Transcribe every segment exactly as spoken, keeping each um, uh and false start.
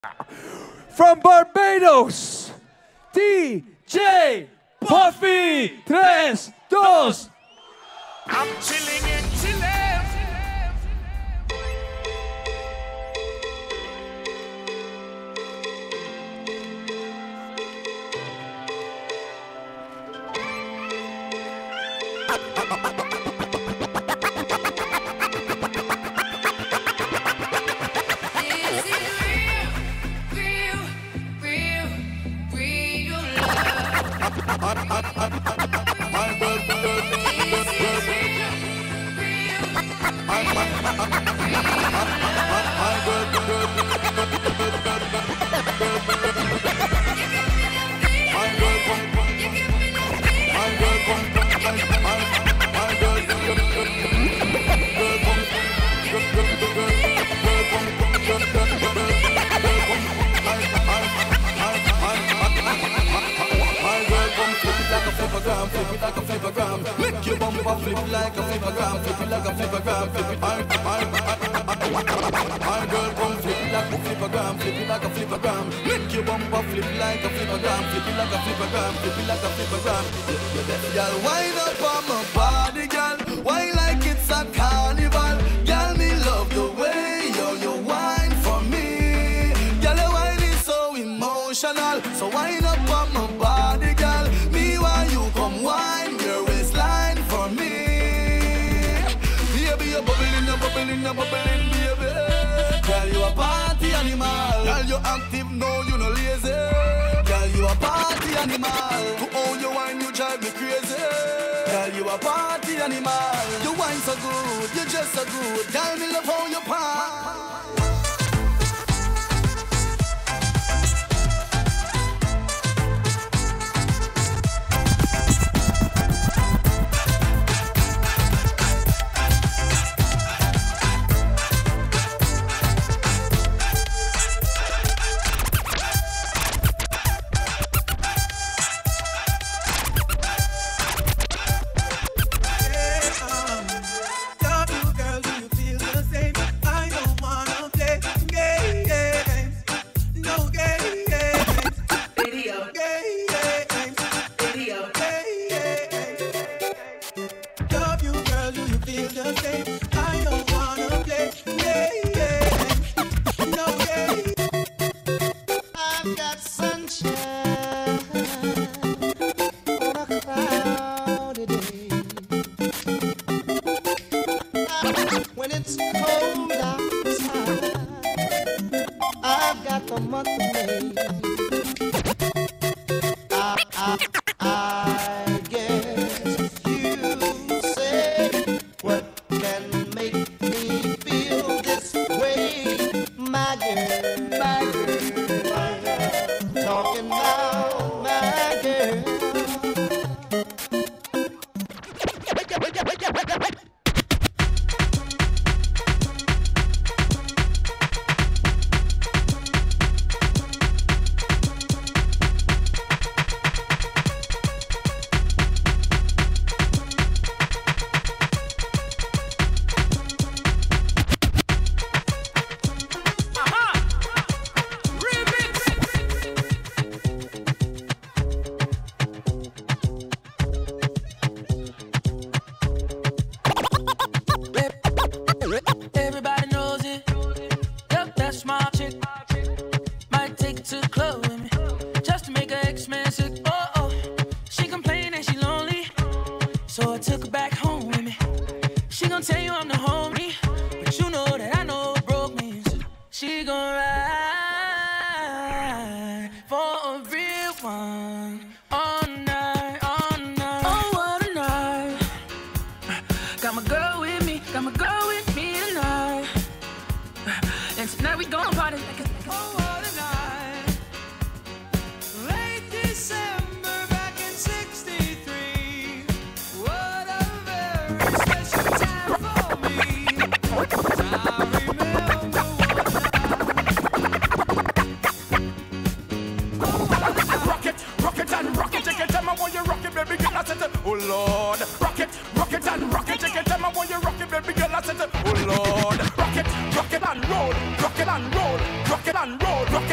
From Barbados, D J Puffy, tres, dos. I'm chilling in Chile. Flip it like a flippergram, make your bumper flip like a flippergram, flip it like a flippergram, flip it. My, my, my girl come flip it like a flippergram, flip it like a flippergram, make your bumper flip like a flippergram, flip it like a flippergram, flip it like a flippergram. Girl, wind up on my body, girl, why like it's a carnival, girl, me love the way yo you whine for me, girl, your wine is so emotional, so wind up on my body, girl. Come wine your waistline for me. Baby, you're bubbling, you're bubbling, you're bubbling, baby. Girl, you a party animal. Girl, you active, no, you no lazy. Girl, you a party animal. To all your wine, you drive me crazy. Girl, you a party animal. You wine so good, you just so good. Girl, me love how you party.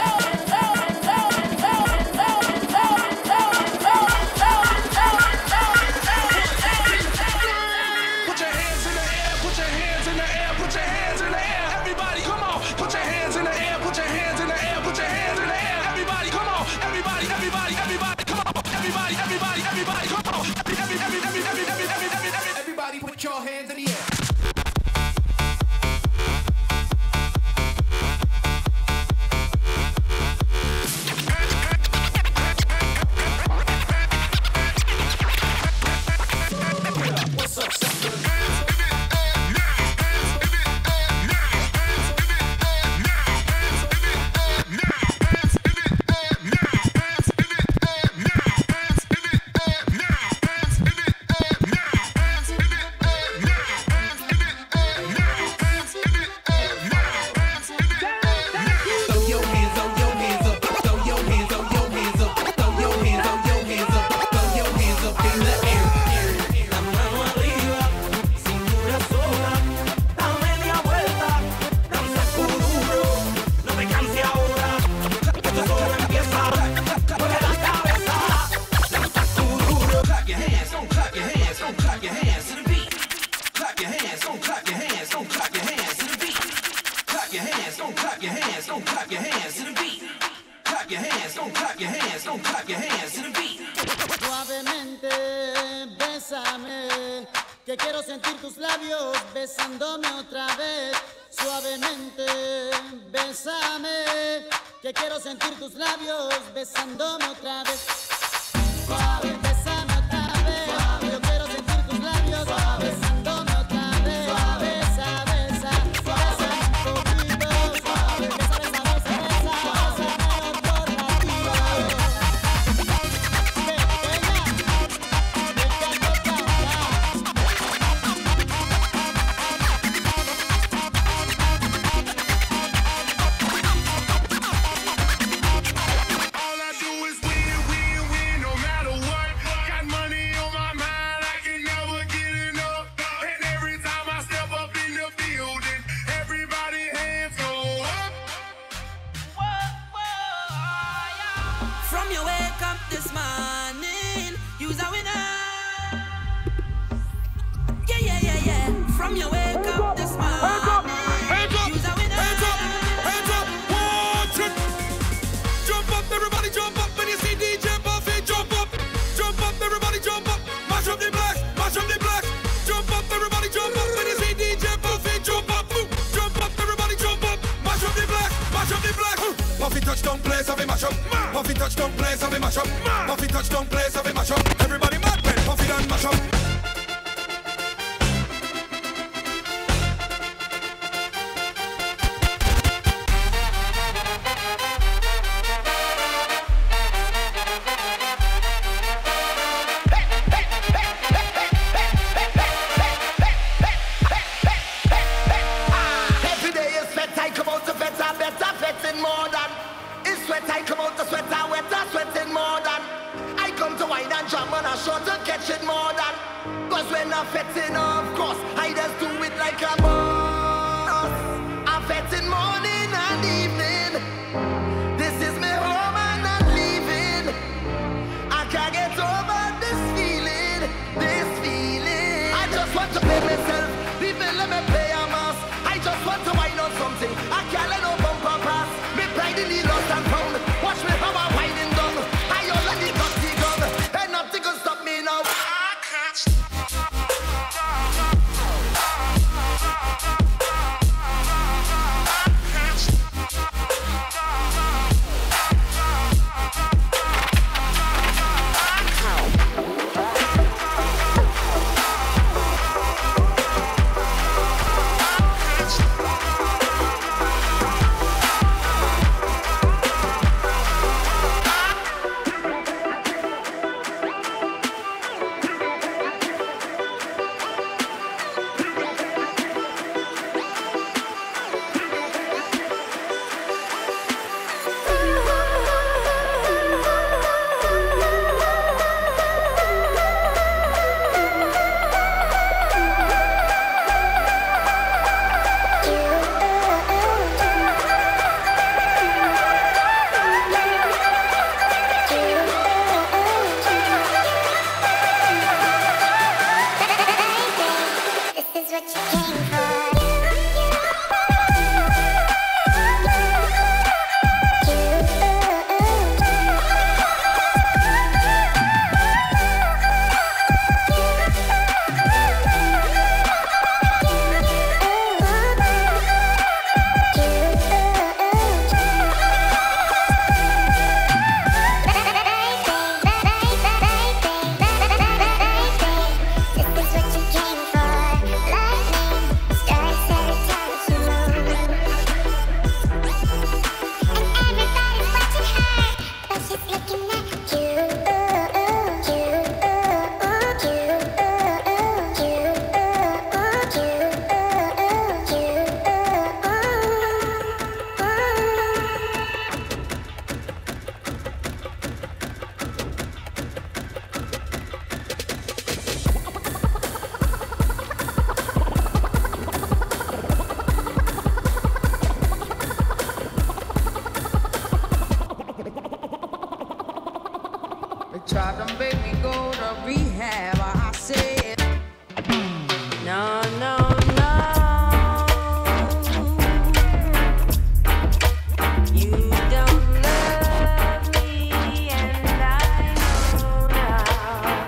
Now. Suavemente, bésame, que quiero sentir tus labios besándome otra vez. Suavemente, bésame, que quiero sentir tus labios besándome otra vez. Suave, bésame otra vez. Yo quiero sentir tus labios besándome otra vez. Besa, besa, besa un poquito. Besa, besa, besa, besa, bésame por la vida. From your wake up this morning, hands up, hands up, hands up, hands up, watch it. Jump up, everybody jump up when you see D J Buffy. Jump up, jump up, everybody jump up. Mash up the blacks, mash up the blacks. Jump up, everybody jump up when you see D J Buffy. Jump up, jump up, everybody jump up. Mash up the blacks, mash up the blacks. Buffy touchdown place, have a mash up. Buffy touchdown place, have a mash up. Buffy touchdown place, have a mash up. Everybody mad when Buffy done mash up. Fetting, of course, I just do it like a boss. I'm fetting morning and evening. This is my home and I'm leaving. I can't get over this feeling, this feeling. I just want to play myself, leave me, let me play a mouse. I just want to wind on something, I can't let no bumper pass. Me pride in the lost and found. Watch me how I'm winding down. I already got the gun, and nothing can stop me now. I can't stop. Tried to make me go to rehab. I said, no, no, no. You don't love me, and I know now.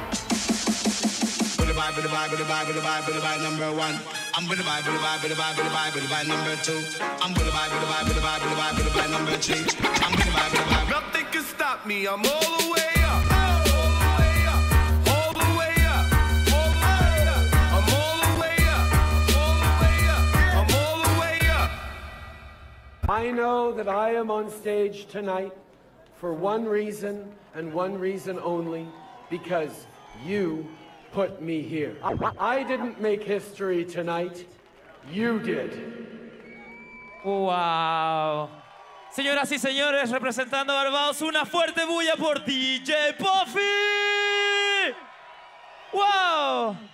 vibe, with the vibe, with the vibe, with the vibe number one. I'm with the vibe, with the vibe, with the vibe, with the vibe, with the vibe number two. I'm with the vibe, with the vibe, with the vibe, with the vibe, with the vibe number three. I'm with the vibe, with the vibe. Nothing can stop me. I'm all the way up. All the way up. All the way up. All the way up. I'm all the way up. All the way up. I'm all the way up. I know that I am on stage tonight for one reason and one reason only, because you put me here. I didn't make history tonight, you did. Wow. Señoras y señores, representando a Barbados, una fuerte bulla por D J Puffy. Wow.